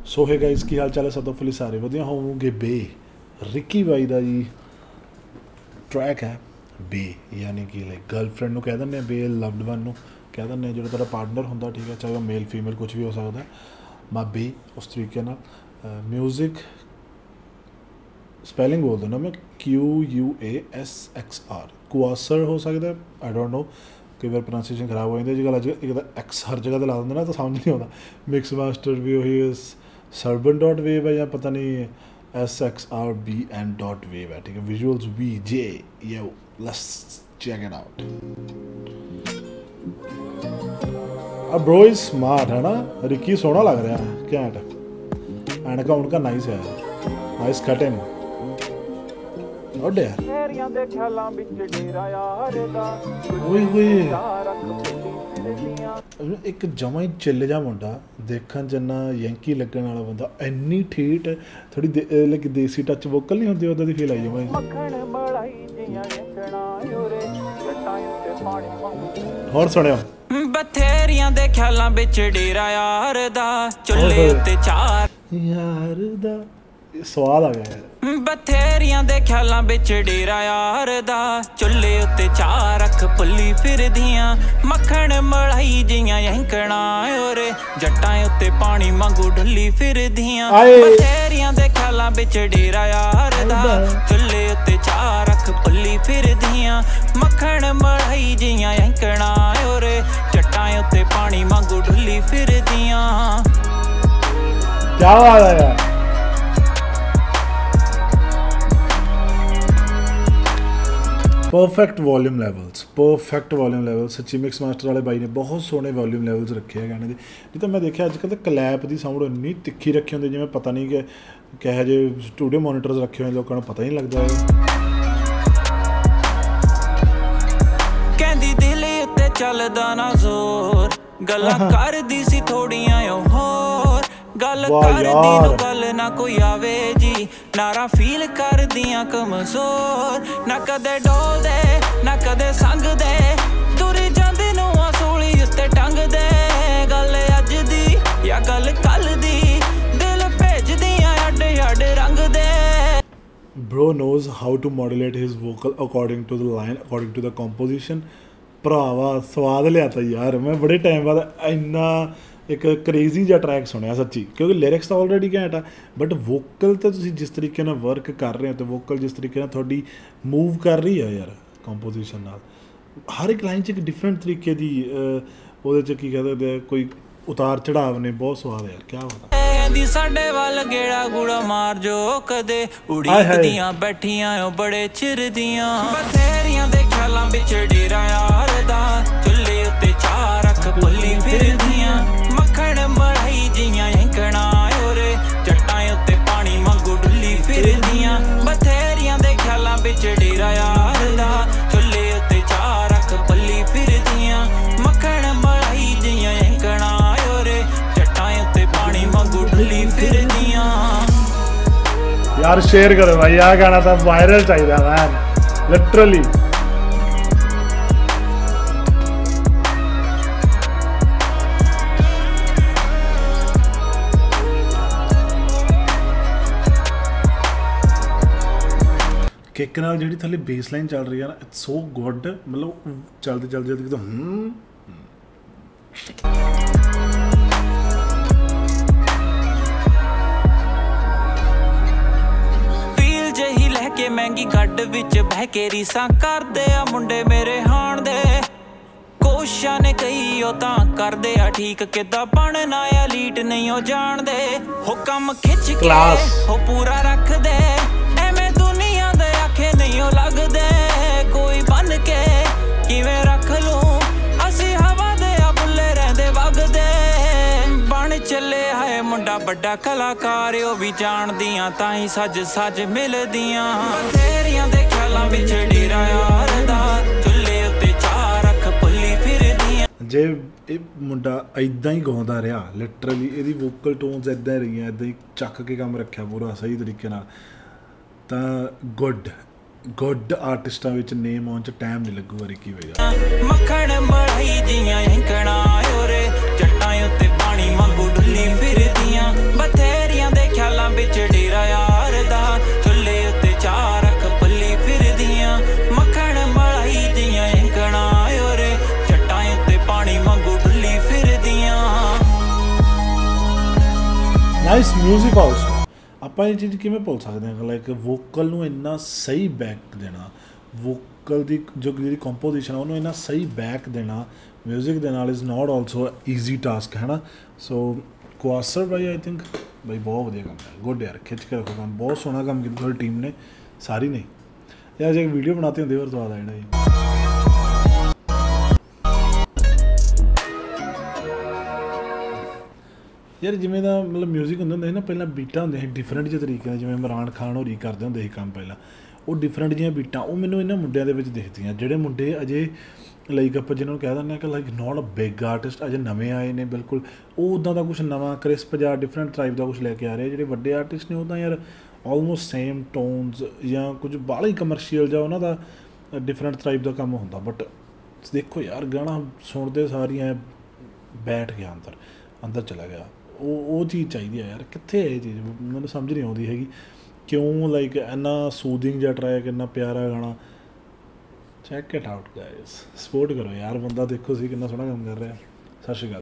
सो है गाइस की हाल चाल है सब फुली सारे वधिया होवोगे बे रिकी बाई का जी ट्रैक है बे यानी कि लाइक गर्लफ्रेंड कह दें बे लव्ड वन कह दें जो तेरा पार्टनर होंगे ठीक है चाहे मेल फीमेल कुछ भी हो सकता है मैं बे उस तरीके म्यूजिक स्पैलिंग बोल देना मैं QUASXR कुआसर हो सकता है आई डोंट नो कई बार प्रोनाउंसिएशन खराब हो जाती है अज एक एक्स हर जगह ला देंगे ना तो समझ नहीं आता मिक्स मास्टर भी वही सर्बन डॉट वेव है या पता नहीं SXRBN डॉट वेव है ठीक है visuals VJ yo let's check it out अब ब्रो इज स्मार्ट है ना रिकी सोना लग रहा है क्या एंड उनका नाइस है नाइस कटिंग एक जमा ही चिल जा मुंडा देखन जन्ना यंकी लगन वाला बंदा इन्नी ठीठ थोड़ी लाइक देसी टच वोकल नहीं होती उदा दी फील आई जमा और सुनियो बथेरियां दे ख्यालां विच डेरा यार दा चुल्हे उत्ते चार यार दा स्वाद आ गया यार बथेरियां दे ख्यालां विच डेरा यार दा चुल्हे उत्ते चार अख पुल्ली फिरदियां मक्खण मलाई जियां यंकणा ओरे जट्टां उत्ते पानी वांगू ढुल्ली फिरदियां बथेरियां दे ख्यालां विच डेरा यार दा चुल्हे उत्ते चार अख पुल्ली फिरदियां मक्खण मलाई जियां यंकणा ओरे जट्टां उत्ते पानी वांगू ढुल्ली फिरदियां क्या बात है यार परफेक्ट वॉल्यूम लैवल्स सच्ची मिक्स मास्टर वाले भाई ने बहुत सोहने वॉल्यूम लैवल्स रखे हैं गाने के नहीं तो मैं देखा अजकल तो क्लैप की साउंड इन्नी तिखी रखी होंगी जिवें पता नहीं कि कहे जे स्टूडियो मॉनिटर्स रखे हुए लोगों को पता ही नहीं लगता कहंदी दिल उत्ते चलदा ना जोर गल्लां करदी सी थोड़ियां होर गल करदी नु गल ना कोई आवे जी नारा फील करदियां कमजोर ना कदे डोल दे ना कदे संग दे तुरी जांदी नु सूली उत्ते टंग दे गल अज दी या गल कल दी दिल भेजदियां अड अड रंग दे Bro knows how to modulate his vocal according to the line according to the composition ਭਰਾਵਾ ਸਵਾਦ ਲਿਆਤਾ ਯਾਰ मैं बड़े टाइम बाद ਇੰਨਾ एक क्रेजी जिहा ट्रैक सुनिया सच्ची क्योंकि लिरिक्स तो ऑलरेडी घैंट आ बट वोकल तो तुसीं जिस तरीके नाल वर्क कर रहे हो तो वोकल जिस तरीके नाल तुहाडी मूव कर रही है यार कंपोजिशन नाल हर एक लाइन च एक डिफरेंट तरीके दी ਉਹਦੇ ਚ ਕੀ कहते कोई उतार चढ़ाव ने बहुत स्वाद है यार क्या होता दी साडे वाल गेड़ा गुड़ा मार जो कदे उड़ीकदियां बैठियां ओ बड़े चिर दियां बथेरियां दे ख्यालां विच डेरा यार दा चुल्हे उत्ते चार अख पुल्ली फिरदियां मक्खण मलाई जियां यंकणा ओरे जट्टां उत्ते पानी वांगू ढुल्ली फिरदियां बथेरियां दे ख्यालां विच डेरा यार दा चुल्हे उत्ते चार अख पुल्ली फिरदियां मक्खण मलाई जियां यंकणा ओरे जट्टां उत्ते पानी वांगू ढुल्ली फिरदियां यार शेयर करो भाई आ गाना तो वायरल चाहिए मैन लिटरली किक नाल जिहड़ी थल्ले बेस लाइन चल रही है ना इट्स सो गुड मतलब चलते चलते तो फील जही लहके महंगी गड्ड विच बह के रीसां करदे आ मुंडे मेरे हाण दे कोशिशां ने कई ओ तां करदे आ ठीक किदां बनना एलीट नहीं ओ जाणदे हो कम खिच के हो पूरा रख दे एवें दुनिया दे आखे नहीं ओ लगदे कोई बन के किवें रख लूं असी हवा दे आ बुल्ले रहंदे वगदे बन चले है मुंडा बड़ा कलाकार ओ भी जानदियां ताई सज सज मिलदियां बथेरियां दे ख्यालां विच डेरा यार दा चुल्हे उत्ते चार अख पुल्ली फिरदियां जे ਇਹ ਮੁੰਡਾ ਇਦਾਂ ਹੀ ਗਾਉਂਦਾ ਰਿਹਾ ਲਿਟਰਲੀ ਇਹਦੀ ਵੋਕਲ ਟੋਨਸ ਇਦਾਂ ਰਹੀਆਂ ਇਦਾਂ ਹੀ ਚੱਕ ਕੇ ਕੰਮ ਰੱਖਿਆ ਪੂਰਾ ਸਹੀ ਤਰੀਕੇ ਨਾਲ ਤਾਂ ਗੁੱਡ ਆਰਟਿਸਟਾਂ ਵਿੱਚ ਨੇਮ ਆਉਣ 'ਚ ਟਾਈਮ ਨਹੀਂ ਲੱਗੂਗਾ ਰਿਕੀ ਵਜਾ ਮੱਖਣ ਮਲਾਈ ਜੀਆਂ ਹੈਂਕਣਾ ਓਰੇ ਜੱਟਾਂ ਉੱਤੇ ਪਾਣੀ ਵਾਂਗੂ ਢੁੱਲੀ ਫਿਰਦੀਆਂ ਬਥੇ ਨਾਈਸ ਮਿਊਜ਼ਿਕ ਆਲਸੋ। ਆਪਾਂ ਇਹ ਚੀਜ਼ ਕਿਵੇਂ ਭੁੱਲ ਸਕਦੇ ਹਾਂ, ਲਾਈਕ ਵੋਕਲ ਨੂੰ ਇੰਨਾ ਸਹੀ ਬੈਕ ਦੇਣਾ, ਵੋਕਲ ਦੀ ਜੋ ਜਿਹੜੀ ਕੰਪੋਜੀਸ਼ਨ ਆ ਉਹਨੂੰ ਇੰਨਾ ਸਹੀ ਬੈਕ ਦੇਣਾ ਮਿਊਜ਼ਿਕ ਦੇ ਨਾਲ is not also easy task ਹੈ ਨਾ। ਸੋ ਕੁਆਸਰ ਬਾਈ ਆਈ ਥਿੰਕ ਬਾਈ ਬਹੁਤ ਵਧੀਆ ਕੰਮ ਹੈ, ਗੁੱਡ ਯਾਰ, ਖਿੱਚ ਕੇ ਰੱਖੋ ਕੰਮ, ਬਹੁਤ ਸੋਹਣਾ ਕੰਮ ਕੀਤਾ ਤੁਹਾਡੀ ਟੀਮ ਨੇ ਸਾਰੀ ਨੇ ਯਾਰ। ਜੇ ਵੀਡੀਓ ਬਣਾਤੇ ਹੁੰਦੇ ਹੋਰ ਸਵਾਦ ਆ ਜਾਣਾ ਜੀ। ਯਾਰ ਜਿਵੇਂ ਦਾ ਮਤਲਬ ਮਿਊਜ਼ਿਕ ਹੁੰਦਾ ਸੀ ਨਾ ਪਹਿਲਾਂ, ਬੀਟਾਂ ਹੁੰਦੀਆਂ ਸੀ ਡਿਫਰੈਂਟ ਜਿਹੇ ਤਰੀਕੇ ਨਾਲ, ਜਿਵੇਂ ਇਮਰਾਨ ਖਾਨ ਹੋਰੀ ਕਰਦੇ ਹੁੰਦੇ ਸੀ ਕੰਮ ਪਹਿਲਾਂ, ਉਹ ਡਿਫਰੈਂਟ ਜਿਹੀਆਂ ਬੀਟਾਂ ਉਹ ਮੈਨੂੰ ਇਹਨਾਂ ਮੁੰਡਿਆਂ ਦੇ ਵਿੱਚ ਦਿਖਦੀਆਂ, ਜਿਹੜੇ ਮੁੰਡੇ ਅਜੇ ਲਾਈਕ ਆਪਾਂ ਜਿਹਨਾਂ ਨੂੰ ਕਹਿ ਦਿੰਦੇ ਹਾਂ ਕਿ like not a big artist, ਅਜੇ ਨਵੇਂ ਆਏ ਨੇ ਬਿਲਕੁਲ, ਉਹ ਉੱਦਾਂ ਦਾ ਕੁਛ ਨਵਾਂ ਕ੍ਰਿਸਪ ਜਾਂ ਡਿਫਰੈਂਟ ਟਾਈਪ ਦਾ ਕੁਛ ਲੈ ਕੇ ਆ ਰਹੇ। ਜਿਹੜੇ ਵੱਡੇ ਆਰਟਿਸਟ ਨੇ ਉਹ ਤਾਂ ਯਾਰ ਆਲਮੋਸਟ ਸੇਮ ਟੋਨਸ ਜਾਂ ਕੁਝ ਬਾਹਲਾ ਹੀ ਕਮਰਸ਼ੀਅਲ ਜਾਂ ਉਹਨਾਂ ਦਾ ਡਿਫਰੈਂਟ ਟਾਈਪ ਦਾ ਕੰਮ ਹੁੰਦਾ। ਬਟ ਦੇਖੋ ਯਾਰ ਗਾਣਾ ਸੁਣਦੇ ਸਾਰੀਆਂ ਬੈਠ ਗਿਆ ਅੰਦਰ, ਅੰਦਰ ਚਲਾ ਗਿਆ, ਉਹ ਚੀਜ਼ ਚਾਹੀਦੀ ਹੈ ਯਾਰ। ਕਿੱਥੇ ਹੈ ਇਹ ਚੀਜ਼, ਮੈਨੂੰ ਸਮਝ ਨਹੀਂ ਆਉਂਦੀ ਹੈਗੀ ਕਿਉਂ, ਲਾਈਕ ਇੰਨਾ ਸੂਦਿੰਗ ਜਿਹਾ ਟਰੈਕ, ਇੰਨਾ ਪਿਆਰਾ ਗਾਣਾ। Check it out guys, support ਕਰੋ ਯਾਰ, ਬੰਦਾ ਦੇਖੋ ਸੀ ਕਿੰਨਾ ਸੋਹਣਾ ਕੰਮ ਕਰ ਰਿਹਾ। ਸਤਿ ਸ਼੍ਰੀ ਅਕਾਲ।